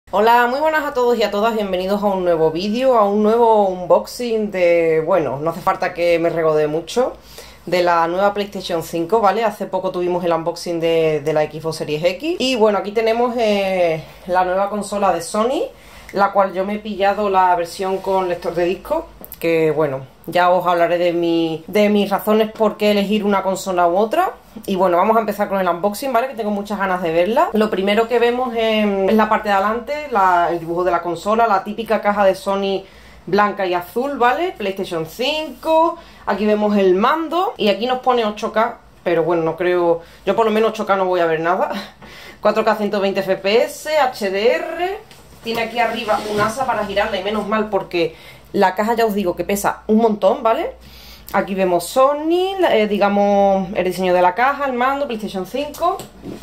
Hola, muy buenas a todos y a todas, bienvenidos a un nuevo vídeo, a un nuevo unboxing de, bueno, no hace falta que me regodee mucho, de la nueva PlayStation 5, ¿vale? Hace poco tuvimos el unboxing de la Xbox Series X. Y bueno, aquí tenemos la nueva consola de Sony, la cual yo me he pillado la versión con lector de disco, que bueno, ya os hablaré de mis razones por qué elegir una consola u otra. Y bueno, vamos a empezar con el unboxing, ¿vale? Que tengo muchas ganas de verla. Lo primero que vemos es la parte de adelante, el dibujo de la consola, la típica caja de Sony blanca y azul, ¿vale? PlayStation 5, aquí vemos el mando y aquí nos pone 8K, pero bueno, no creo, yo por lo menos 8K no voy a ver nada. 4K 120 FPS, HDR, tiene aquí arriba un asa para girarla y menos mal porque la caja ya os digo que pesa un montón, ¿vale? Aquí vemos Sony, digamos el diseño de la caja, el mando, PlayStation 5.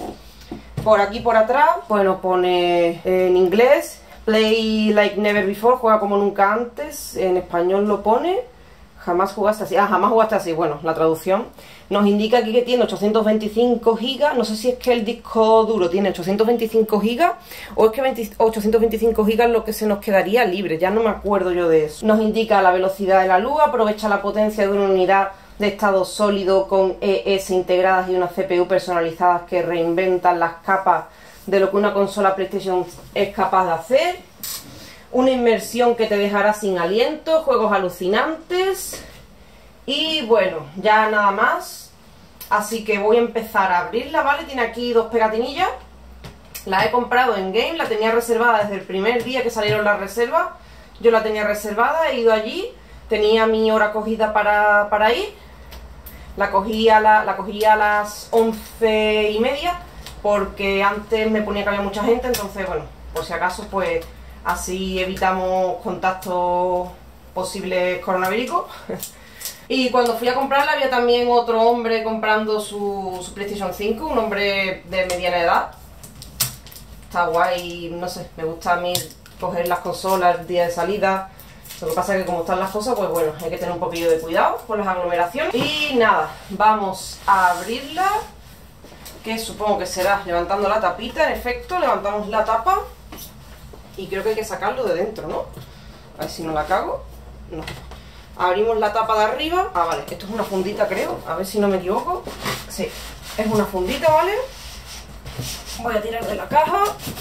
Por aquí por atrás, bueno, pone en inglés Play like never before, juega como nunca antes. En español lo pone jamás jugaste así, jamás jugaste así. Bueno, la traducción nos indica aquí que tiene 825 GB. No sé si es que el disco duro tiene 825 GB o es que 825 GB es lo que se nos quedaría libre, ya no me acuerdo yo de eso. Nos indica la velocidad de la luz, aprovecha la potencia de una unidad de estado sólido con ES integradas y una CPU personalizadas que reinventan las capas de lo que una consola PlayStation es capaz de hacer. Una inmersión que te dejará sin aliento, juegos alucinantes. Y bueno, ya nada más. Así que voy a empezar a abrirla, ¿vale? Tiene aquí dos pegatinillas. La he comprado en Game, la tenía reservada desde el primer día que salieron las reservas. Yo la tenía reservada, he ido allí, tenía mi hora cogida para ir. La cogí a las 11:30 porque antes me ponía que había mucha gente, entonces bueno, por si acaso pues así evitamos contactos posibles coronavíricos. Y cuando fui a comprarla había también otro hombre comprando su PlayStation 5, un hombre de mediana edad. Está guay, no sé, me gusta a mí coger las consolas el día de salida. Lo que pasa es que como están las cosas, pues bueno, hay que tener un poquillo de cuidado con las aglomeraciones. Y nada, vamos a abrirla, que supongo que será levantando la tapita. En efecto, levantamos la tapa y creo que hay que sacarlo de dentro, ¿no? A ver si no la cago. No. Abrimos la tapa de arriba. Ah, vale, esto es una fundita, creo. A ver si no me equivoco. Sí, es una fundita, ¿vale? Voy a tirar de la caja.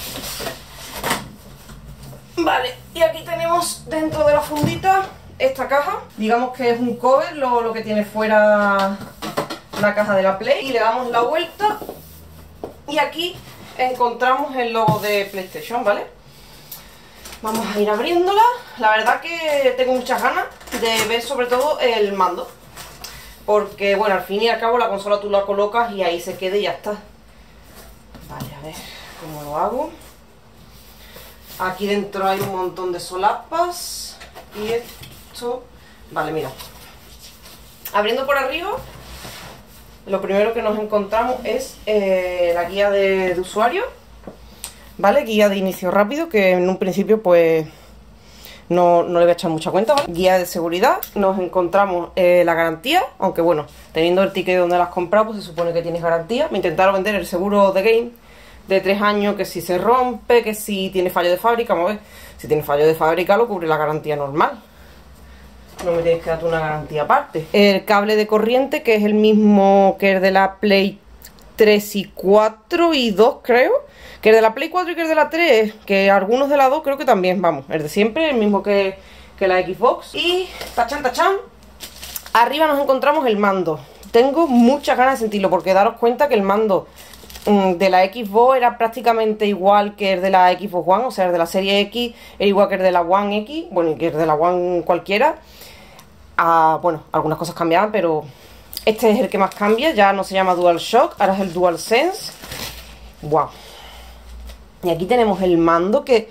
Vale, y aquí tenemos dentro de la fundita esta caja. Digamos que es un cover, lo que tiene fuera la caja de la Play. Y le damos la vuelta y aquí encontramos el logo de PlayStation, ¿vale? Vamos a ir abriéndola. La verdad que tengo muchas ganas de ver sobre todo el mando, porque bueno, al fin y al cabo la consola tú la colocas y ahí se queda y ya está. Vale, a ver cómo lo hago. Aquí dentro hay un montón de solapas. Y esto... Vale, mira. Abriendo por arriba, lo primero que nos encontramos es la guía de usuario. ¿Vale? Guía de inicio rápido, que en un principio pues no le voy a echar mucha cuenta, ¿vale? Guía de seguridad. Nos encontramos la garantía, aunque bueno, teniendo el ticket donde la has comprado, pues se supone que tienes garantía. Me intentaron vender el seguro de Game de 3 años, que si se rompe, que si tiene fallo de fábrica. Vamos a ver, si tiene fallo de fábrica lo cubre la garantía normal, no me tienes que dar una garantía aparte. El cable de corriente, que es el mismo que el de la Play 3 y 4 y 2, creo. Que el de la Play 4 y que el de la 3, que algunos de la 2 creo que también, vamos, el de siempre, el mismo que la Xbox. Y tachan, tachan, arriba nos encontramos el mando. Tengo muchas ganas de sentirlo, porque daros cuenta que el mando de la Xbox era prácticamente igual que el de la Xbox One, o sea, el de la serie X era igual que el de la One X, bueno, y que el de la One cualquiera. Bueno, algunas cosas cambiaban, pero este es el que más cambia. Ya no se llama DualShock, ahora es el DualSense. Wow. Y aquí tenemos el mando que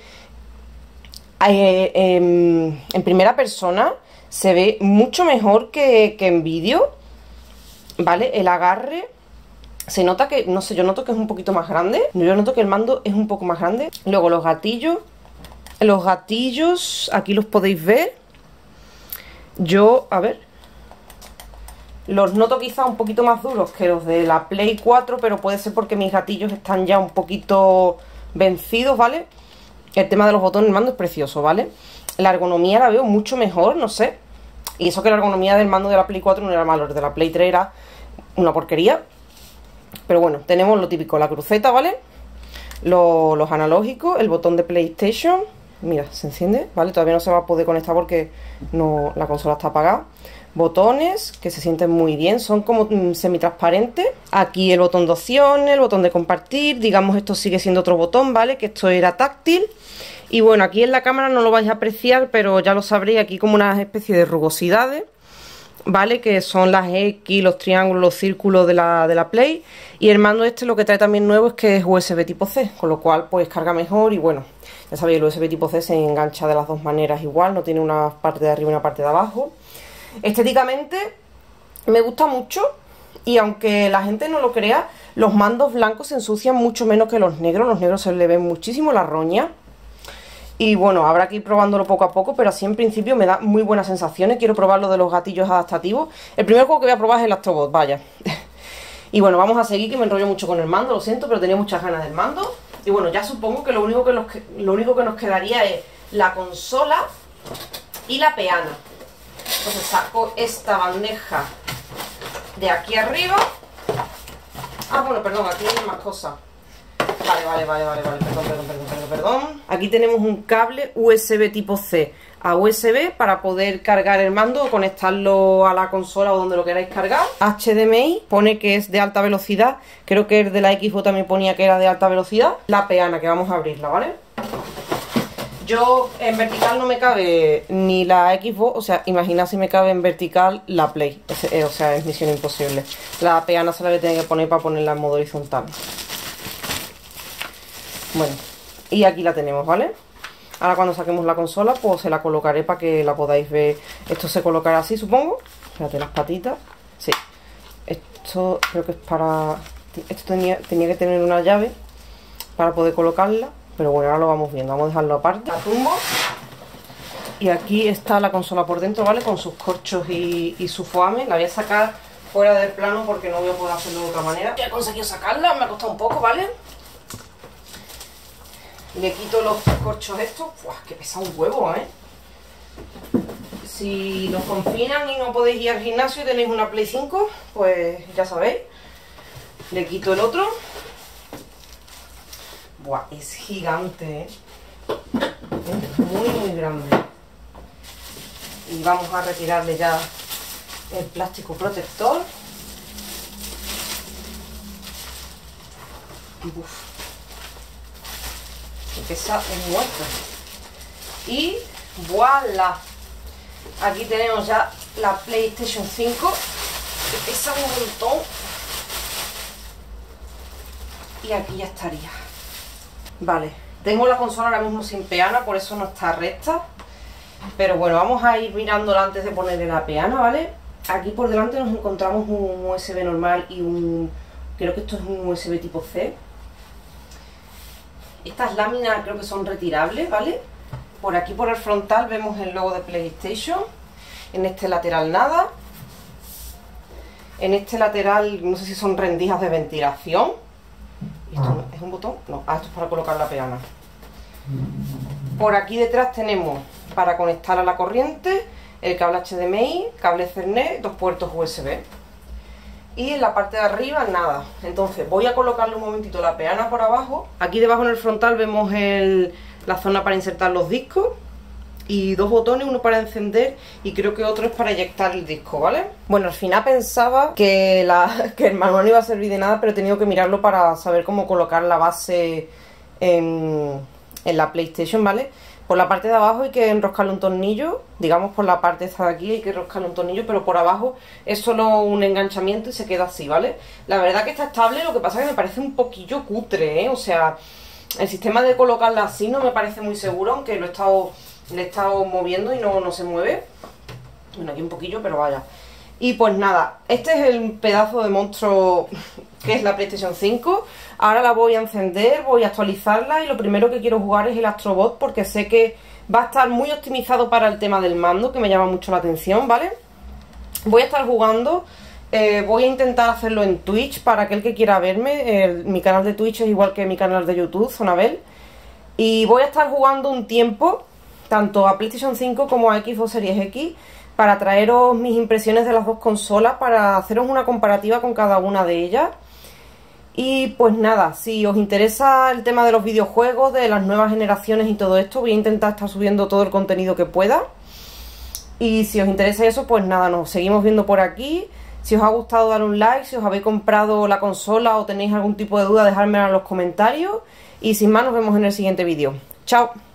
en primera persona se ve mucho mejor que en vídeo, ¿vale? El agarre se nota que, no sé, yo noto que es un poquito más grande. Yo noto que el mando es un poco más grande. Luego los gatillos, aquí los podéis ver. Yo, a ver, los noto quizá un poquito más duros que los de la Play 4, pero puede ser porque mis gatillos están ya un poquito vencidos, ¿vale? el tema de los botones del mando es precioso, ¿vale? La ergonomía la veo mucho mejor, no sé. Y eso que la ergonomía del mando de la Play 4 no era malo, el de la Play 3 era una porquería. Pero bueno, tenemos lo típico, la cruceta, ¿vale? Los analógicos, el botón de PlayStation. Mira, se enciende, ¿vale? Todavía no se va a poder conectar porque no, la consola está apagada. Botones que se sienten muy bien, son como semitransparentes. Aquí el botón de opciones, el botón de compartir. Digamos, esto sigue siendo otro botón, ¿vale? Que esto era táctil. Y bueno, aquí en la cámara no lo vais a apreciar, pero ya lo sabréis, aquí como una especie de rugosidades, ¿vale? Que son las X, los triángulos, los círculos de la Play. Y el mando este lo que trae también nuevo es que es USB tipo C, con lo cual pues carga mejor y bueno, ya sabéis, el USB tipo C se engancha de las dos maneras igual, no tiene una parte de arriba y una parte de abajo. Estéticamente me gusta mucho y aunque la gente no lo crea, los mandos blancos se ensucian mucho menos que los negros se le ven muchísimo la roña. Y bueno, habrá que ir probándolo poco a poco, pero así en principio me da muy buenas sensaciones. Quiero probar lo de los gatillos adaptativos. El primer juego que voy a probar es el Astrobot, vaya. Y bueno, vamos a seguir, que me enrollo mucho con el mando, lo siento, pero tenía muchas ganas del mando. Y bueno, ya supongo que lo único que nos quedaría es la consola y la peana. Entonces saco esta bandeja de aquí arriba. Ah, bueno, perdón, aquí hay más cosas. Vale, perdón. Aquí tenemos un cable USB tipo C a USB para poder cargar el mando o conectarlo a la consola o donde lo queráis cargar. HDMI, pone que es de alta velocidad, creo que el de la Xbox también ponía que era de alta velocidad. La peana, que vamos a abrirla, ¿vale? Yo en vertical no me cabe ni la Xbox, o sea, imagina si me cabe en vertical la Play, o sea, es misión imposible. La peana se la voy a tener que poner para ponerla en modo horizontal. Bueno, y aquí la tenemos, ¿vale? Ahora cuando saquemos la consola, pues se la colocaré para que la podáis ver. Esto se colocará así, supongo. Fíjate las patitas. Sí. Esto creo que es para... Esto tenía que tener una llave para poder colocarla. Pero bueno, ahora lo vamos viendo. Vamos a dejarlo aparte. La tumbo. Y aquí está la consola por dentro, ¿vale? Con sus corchos y su foame. La voy a sacar fuera del plano porque no voy a poder hacerlo de otra manera. Ya he conseguido sacarla, me ha costado un poco, ¿vale? Le quito los corchos estos. ¡Buah! Que pesa un huevo, ¿eh? Si los confinan y no podéis ir al gimnasio y tenéis una Play 5, pues ya sabéis. Le quito el otro. ¡Buah! Es gigante, ¿eh? Es muy grande. Y vamos a retirarle ya el plástico protector. Uf. Pesa un muerto. Y voilà, aquí tenemos ya la PlayStation 5, que pesa un montón. Y aquí ya estaría. Vale, tengo la consola ahora mismo sin peana, por eso no está recta. Pero bueno, vamos a ir mirándola antes de ponerle la peana, ¿vale? Aquí por delante nos encontramos un USB normal y creo que esto es un USB tipo C. Estas láminas creo que son retirables, ¿vale? Por aquí por el frontal vemos el logo de PlayStation. En este lateral nada. En este lateral no sé si son rendijas de ventilación. ¿Y esto es un botón? No, esto es para colocar la peana. Por aquí detrás tenemos para conectar a la corriente el cable HDMI, cable Ethernet, 2 puertos USB. Y en la parte de arriba nada. Entonces voy a colocarle un momentito la peana por abajo. Aquí debajo en el frontal vemos la zona para insertar los discos. Y 2 botones, uno para encender y creo que otro es para eyectar el disco, ¿vale? Bueno, al final pensaba que el manual no iba a servir de nada, pero he tenido que mirarlo para saber cómo colocar la base en la PlayStation, ¿vale? Por la parte de abajo hay que enroscarle un tornillo, digamos por la parte esta de aquí hay que enroscarle un tornillo, pero por abajo es solo un enganchamiento y se queda así, ¿vale? La verdad que está estable, lo que pasa es que me parece un poquillo cutre, ¿eh? O sea, el sistema de colocarla así no me parece muy seguro, aunque le he estado moviendo y no se mueve. Bueno, aquí un poquillo, pero vaya. Y pues nada, este es el pedazo de monstruo que es la PlayStation 5. Ahora la voy a encender, voy a actualizarla y lo primero que quiero jugar es el Astrobot porque sé que va a estar muy optimizado para el tema del mando, que me llama mucho la atención, ¿vale? Voy a estar jugando, voy a intentar hacerlo en Twitch para aquel que quiera verme. Mi canal de Twitch es igual que mi canal de YouTube, Zonabel. Y voy a estar jugando un tiempo, tanto a PlayStation 5 como a Xbox Series X, para traeros mis impresiones de las dos consolas, para haceros una comparativa con cada una de ellas. Y pues nada, si os interesa el tema de los videojuegos, de las nuevas generaciones y todo esto, voy a intentar estar subiendo todo el contenido que pueda. Y si os interesa eso, pues nada, nos seguimos viendo por aquí. Si os ha gustado, dale un like. Si os habéis comprado la consola o tenéis algún tipo de duda, dejármela en los comentarios. Y sin más, nos vemos en el siguiente vídeo. ¡Chao!